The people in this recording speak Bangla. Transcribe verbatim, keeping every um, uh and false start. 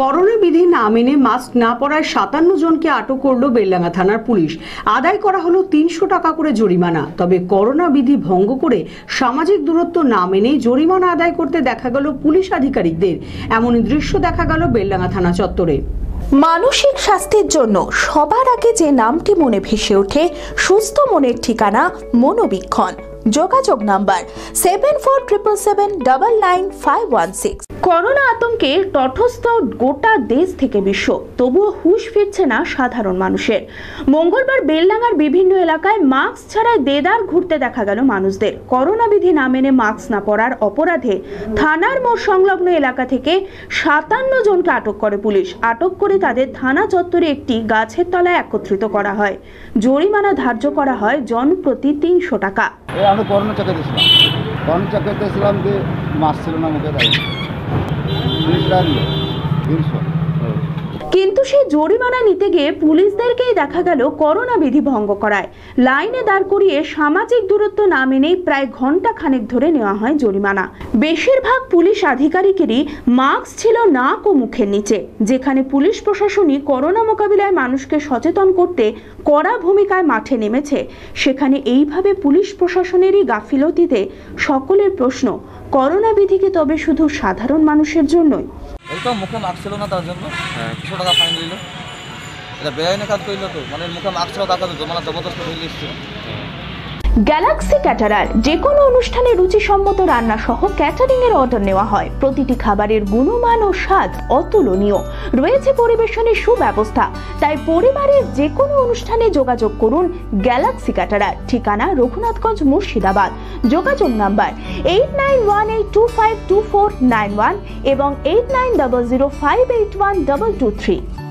করোনা বিধি না মেনে মাস্ক না পরায় সাতান্ন জনকে আটক করল বেলডাঙ্গা থানার পুলিশ। আদায় করা হলো তিনশো টাকা করে জরিমানা। তবে করোনা বিধি ভঙ্গ করে সামাজিক দূরত্ব না মেনে জরিমানা আদায় করতে দেখা গেল পুলিশ আধিকারিকদের। এমন দৃশ্য দেখা গেল বেলডাঙ্গা থানা চত্বরে। মানসিক স্বাস্থ্যের জন্য সবার আগে যে নামটি মনে ভেসে ওঠে, সুস্থ মনের ঠিকানা মনোবীক্ষণ। যোগাযোগ number seven four triple seven double nine five one six. Corona আতঙ্কে তটস্থ গোটা দেশ থেকে বিশ্ব, তবুও হুঁশ ফিরছে না সাধারণ মানুষের। মঙ্গলবার বেলডাঙ্গার বিভিন্ন এলাকায় মাস্ক ছাড়াই দেদার ঘুরতে দেখা গেল মানুষদের। করোনা বিধি না মেনে মাস্ক না পরার অপরাধে থানার মোড় সংলগ্ন এলাকা থেকে সাতান্ন জনকে আটক করে পুলিশ। আটক করে তাদের থানা চত্বরে একটি গাছের তলায় একত্রিত করা হয়। জরিমানা ধার্য করা হয় জনপ্রতি তিনশো টাকা। আমরা করোনা চেক দিয়েছিলাম করোনা চেক দিয়েছিলাম যে মাস্ক ছিল না মুখে, তাই তিনশো। কিন্তু সেই জরিমানা নিতে গিয়ে পুলিশদেরকেই দেখা গেল করোনা বিধি ভঙ্গ করায়। লাইনে দাঁড় করিয়ে সামাজিক দূরত্ব না মেনেই প্রায় ঘন্টা খানেক ধরে নেওয়া হয় জরিমানা। বেশিরভাগ পুলিশ আধিকারিকেরই মাস্ক ছিল নাক ও মুখের নিচে। যেখানে পুলিশ প্রশাসনই করোনা মোকাবিলায় মানুষকে সচেতন করতে কড়া ভূমিকায় মাঠে নেমেছে, সেখানে এইভাবে পুলিশ প্রশাসনেরই গাফিলতিতে সকলের প্রশ্ন, করোনা বিধি কি তবে শুধু সাধারণ মানুষের জন্যই? এই তো মুখে মাস্ক ছিল না, তার জন্য দুশো টাকা ফাইন দিল। এটা বেআইনি কাজ করলো তো, মানে মুখে মাস্ক ছিল টাকা তো মানে জবরদস্ত হয়ে এসছে। গ্যালাক্সি ক্যাটারার যে কোনো অনুষ্ঠানে রুচিসম্মত রান্না সহ ক্যাটারিং এর অর্ডার নেওয়া হয়। প্রতিটি খাবারের গুণমান ও স্বাদ অতুলনীয়, রয়েছে পরিবেশনের সুব্যবস্থা। তাই পরিবারের যে কোনো অনুষ্ঠানে যোগাযোগ করুন গ্যালাক্সি ক্যাটারার। ঠিকানা রঘুনাথগঞ্জ, মুর্শিদাবাদ। যোগাযোগ number eight nine one eight two five two four nine one এবং eight nine double zero five eight one double two three.